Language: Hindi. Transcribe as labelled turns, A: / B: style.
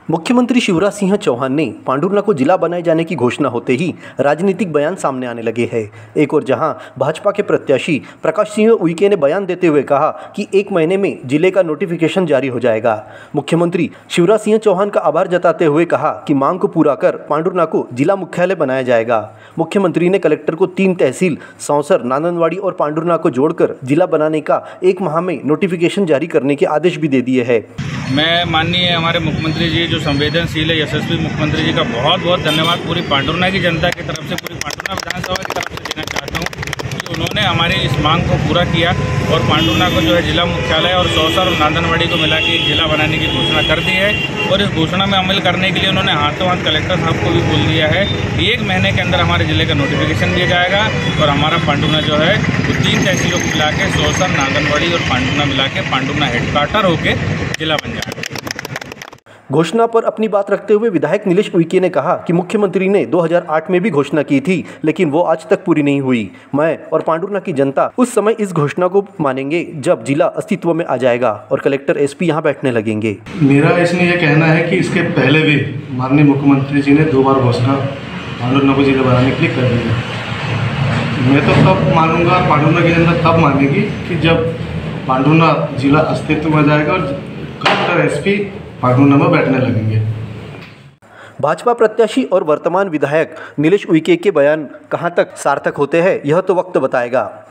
A: मुख्यमंत्री शिवराज सिंह चौहान ने पांडुर्ना को जिला बनाए जाने की घोषणा होते ही राजनीतिक बयान सामने आने लगे हैं। एक और जहां भाजपा के प्रत्याशी प्रकाश सिंह उइके ने बयान देते हुए कहा कि 1 महीने में जिले का नोटिफिकेशन जारी हो जाएगा। मुख्यमंत्री शिवराज सिंह चौहान का आभार जताते हुए कहा कि मांग को पूरा कर पांडुर्ना को जिला मुख्यालय बनाया जाएगा। मुख्यमंत्री ने कलेक्टर को 3 तहसील सौंसर, नांदनवाड़ी और पांडुर्ना को जोड़कर जिला बनाने का 1 माह में नोटिफिकेशन जारी करने के आदेश भी दे दिए हैं।
B: मैं माननीय हमारे मुख्यमंत्री जी जो संवेदनशील है, यशस्वी मुख्यमंत्री जी का बहुत बहुत धन्यवाद पूरी पांडुर्ना की जनता की तरफ से, पूरी पांडुर्ना विधानसभा की तरफ से देना चाहता हूँ कि उन्होंने हमारी इस मांग को पूरा किया और पांडुर्ना को जो है जिला मुख्यालय और सौंसर और नांदनवाड़ी को मिला के एक जिला बनाने की घोषणा कर दी है। और इस घोषणा में अमल करने के लिए उन्होंने हाथों हाथ कलेक्टर साहब को भी बोल दिया है कि 1 महीने के अंदर हमारे जिले का नोटिफिकेशन दिया जाएगा और हमारा पांडुर्ना जो है वो 3 तहसीलों को मिला के सौंसर, नांदनवाड़ी और पांडुर्ना मिला के पांडुर्ना हेडक्वार्टर होकर जिला बन जाएगा।
A: घोषणा पर अपनी बात रखते हुए विधायक नीलेश उइके ने कहा कि मुख्यमंत्री ने 2008 में भी घोषणा की थी, लेकिन वो आज तक पूरी नहीं हुई। मैं और पांडुर्ना की जनता उस समय इस घोषणा को मानेंगे जब जिला अस्तित्व में आ जाएगा और कलेक्टर एसपी यहां बैठने लगेंगे।
C: मेरा इसमें यह कहना है कि इसके पहले भी माननीय मुख्यमंत्री जी ने 2 बार घोषणा पांडुर्ना को जिला बनाने के लिए कर दी है। मैं तो तब मानूंगा, पांडुर्ना की जनता तब मानेगी कि जब पांडुर्ना जिला अस्तित्व में जाएगा और कलेक्टर एसपी पांडुर्ना में बैठने लगेंगे।
A: भाजपा प्रत्याशी और वर्तमान विधायक नीलेश उइके के बयान कहां तक सार्थक होते हैं, यह तो वक्त बताएगा।